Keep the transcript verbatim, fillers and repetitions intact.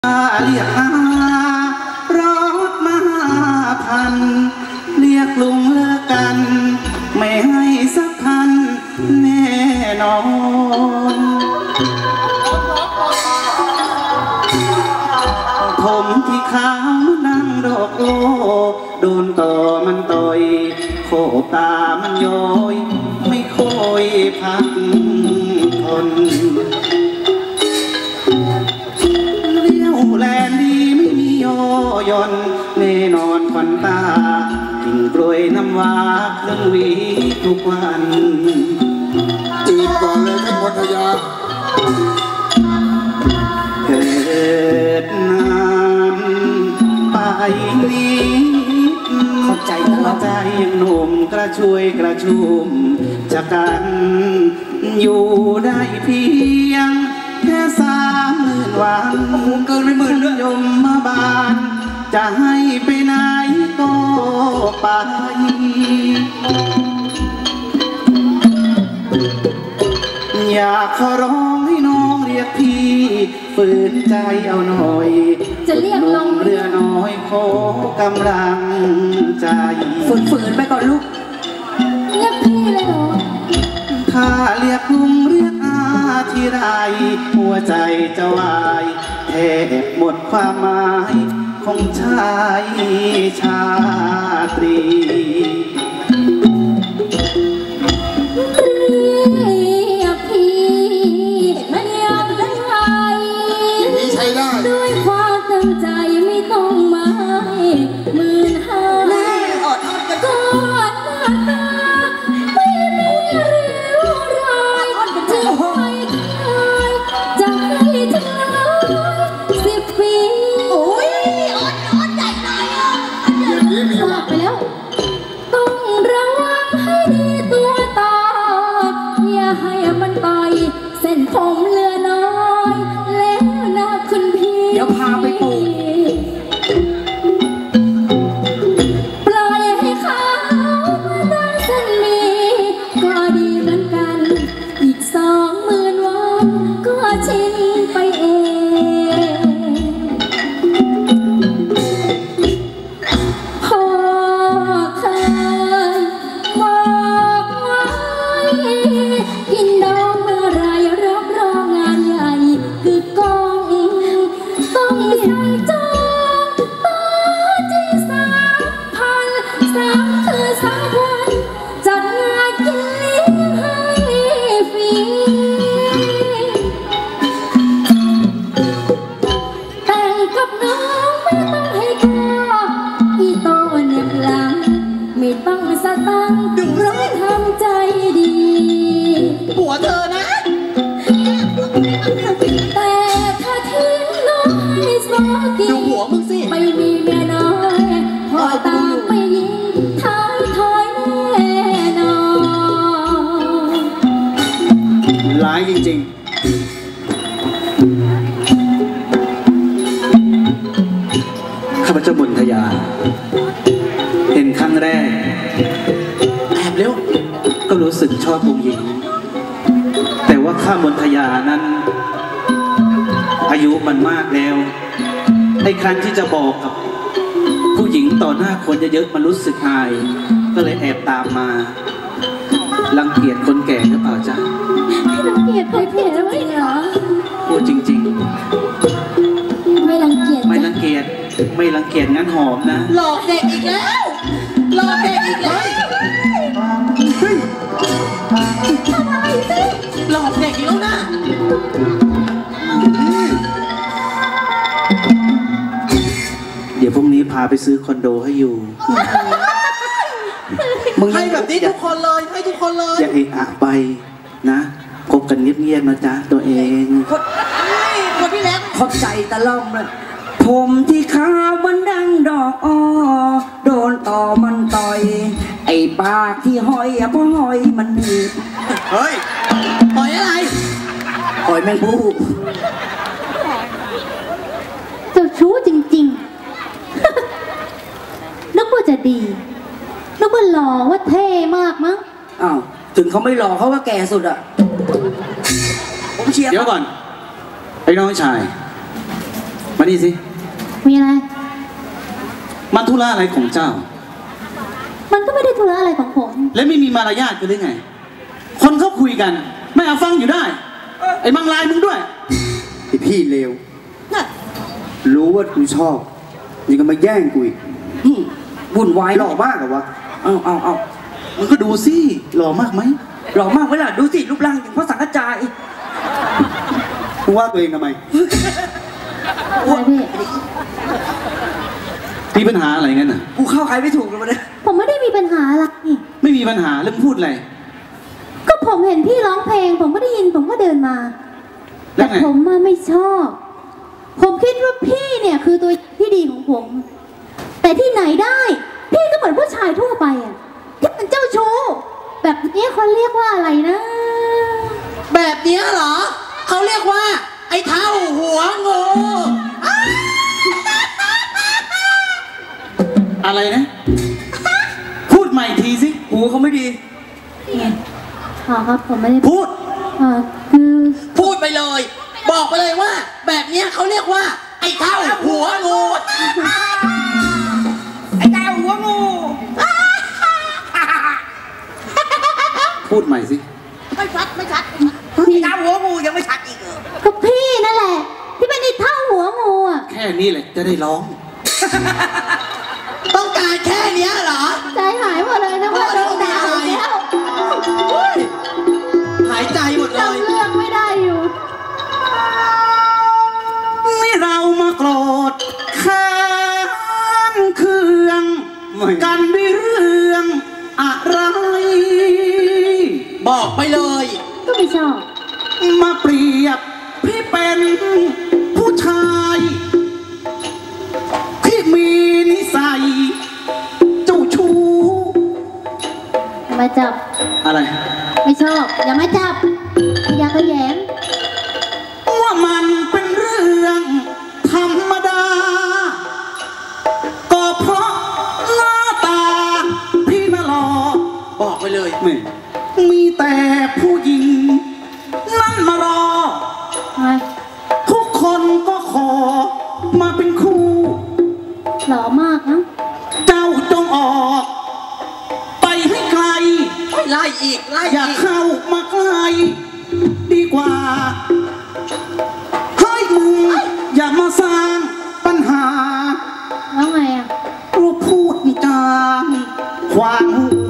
เรียกหารถมาพันเรียกลุงเลิกกันไม่ให้สักพันแน่นอนผมที่ขาวนั่งดอกโลโดนต่อมันต่อยโคตามันย้อยไม่ค่อยพักทนเลี้ยวแลนดีไม่มีย่อย่อนแน่นอนควันตากินกล้วยน้ำว้าเครื่องหวีทุกวันจีบก่อนเลยท่านวัฒยาเกิดนานไปนี้เข้าใจหัวใจยังหนุ่มกระช่วยกระชุ่มจะกันอยู่ได้เพียงแค่สามหมื่นวันเกินไม่หมื่นยมมาบานจะให้ไปไหนก็ไปอยากขอร้องให้น้องเรียกพี่ฝืนใจเอาหน่อยจะเรียกลงเรือน้อยขอกำลังใจฝืนๆไปก่อนลูกเรียกพี่เลยเหรอถ้าเรียกลุงเรียกอาที่ไรหัวใจจะวายแทบหมดความหมายของชายชาตรีด้วยความตั้งใจไม่ต้องมาให้หมื่นห้าก็หน้าตาไม่มีเรี่ยวแรงจะให้ใครจะให้ถึงร้อยสิบปีโอ้ยอ่อนอ่อนใหญ่เลยอ่ะอย่างนี้มีว่าไปแล้วต้องระวังให้ดีตัวตาอย่าให้มันต่อยเส้นผมเลือน้อยแล้วนะคุณพี่เดี๋ยวพาไปปลูกปล่อยให้เขามาดันเส้นมีก็ดีเหมือนกันอีกสองหมื่นวันก็ชินไปเองพ่อเคยบอกไว้กินดองเมื่อไรรับรองงานใหญ่คือกองต้องใส่จองต่อที่สามพันสามคือสามวันจัดงานกินเลี้ยงให้ฟรีแต่งกับน้องไม่ต้องให้ค่าอีโตเน็บหลังไม่ต้องสตังค์เพราะทำใจดีหัวเธอนะแต่ถ้าทิ้งน้องให้สอกีดูหัวมึงสิไม่มีเมียน้อยพอตามไปยิงท้ายถอยแน่นอนร้ายจริงๆข้าพเจ้ามนทยาเห็นครั้งแรกแอบเร็วก็รู้สึกชอบผู้หญิงแต่ว่าข้ามนทยานั้นอายุมันมากแล้วไอ้ครั้งที่จะบอกกับผู้หญิงต่อหน้าคนเยอะๆมันรู้สึกอายก็เลยแอบตามมารังเกียจคนแก่หรือเปล่าจ๊ะไม่รังเกียจใครเพียรจริงเหรอพูดจริงๆไม่รังเกียจไม่รังเกียจไม่รังเกียจงั้นหอมนะหลอกเด็กอีกแล้วหลอกเด็กอีกแล้วทำอะไรสิหลอกเด็กอีกแล้วนะเดี๋ยวพรุ่งนี้พาไปซื้อคอนโดให้อยู่มึงให้แบบนี้ทุกคนเลยให้ทุกคนเลยอย่าเอะอะไปนะคบกันเงียบๆนะจ๊ะตัวเองคนที่แล้วขอบใจตะล่อมเลยผมที่ขาวมันดังดอกอ้อโดนต่อมันต่อยไอ้ปากที่หอยอะเพราะหอยมันหนีบเฮ้ยหอยอะไรหอยแมงผู้เจ้าชู้จริงๆนึกว่าจะดีนึกว่าหล่อว่าเท่มากมั้งอ้าวถึงเขาไม่หล่อเขาว่าแก่สุดอะผมเชียร์เดี๋ยวก่อนไอ้น้องชายมานี่สิมีอะไรมันธุระอะไรของเจ้ามันก็ไม่ได้ธุระอะไรของผมและไม่มีมารยาทกันหรือไง คนเขาคุยกัน ไม่เอาฟังอยู่ได้ ไอ้มังลายมึงด้วยไอพี่เลวรู้ว่ากูชอบยังก็มาแย่งกูอีกอืมวุ่นวายหล่อมากเหรอวะเอาเอาเอามึงก็ดูสิหล่อมากไหมหล่อมากไหมล่ะ ดูสิ รูปร่างอย่างพระสังฆจายกูว่าตัวเองทำไมอะไรพี่มีปัญหาอะไรงั้นน่ะกูเข้าใครไม่ถูกเลยวันนี้ผมไม่ได้มีปัญหาอะไรไม่มีปัญหาแล้วมึงพูดอะไรก็ผมเห็นพี่ร้องเพลง ผมก็ได้ยินผมก็เดินมาแล้แต่วไงผมมาไม่ชอบ ผมคิดว่าพี่เนี่ยคือตัวที่ดีของผม แต่ที่ไหนได้ พี่ก็เหมือนผู้ชายทั่วไปอ่ะที่เป็นเจ้าชู้แบบนี้เขาเรียกว่าอะไรนะแบบเนี้ยเหรอ เขาเรียกว่า ไอ้เท่าหัวงูอะไรนะ พูดใหม่ทีสิหูเขาไม่ดีอ๋อครับผมไม่ได้พูดอ่าคือพูดไปเลย บอกไปเลยว่า แบบเนี้ยเขาเรียกว่า ไอ้เท่าหัวงู ไอ้เท่าหัวงูพูดใหม่สิไม่ชัดไม่ชัดไอ้เท่าหัวงูยังไม่ชัดอีกเหรอก็พี่นั่นแหละ ที่เป็นไอ้เท่าหัวงูอ่ะแค่นี้แหละจะได้ร้องต้องการแค่เนี้ยเหรอใจหายหมดเลยนะว่าโดนด่าอีกแล้วหายใจหมดเลยจำเรื่องไม่ได้อยู่นี่เรามาโกรธแค้นเคืองไม่กันด้วยเรื่องอะไรบอกไปเลยก็ไม่ชอบมาเปรียบพี่เป็นผู้ชายที่มีนิสัยเจ้าชู้อย่ามาจับอะไรไม่ชอบ อย่ามาจับ อย่าขยงว่ามันเป็นเรื่องธรรมดา ก็เพราะหน้าตาพี่น่ะหล่อบอกไปเลยไม่มีแต่ผู้หญิงนั่นมารอทำไมทุกคนก็ขอมาเป็นคู่หล่อมากนะเจ้าจงออก ไปให้ไกลไล่อีก ไล่อย่าอีกเข้ามาใกล้ดีกว่าให้มึงอย่ามาสร้างปัญหาแล้วไงอ่ะรูปพูดจามขวางหู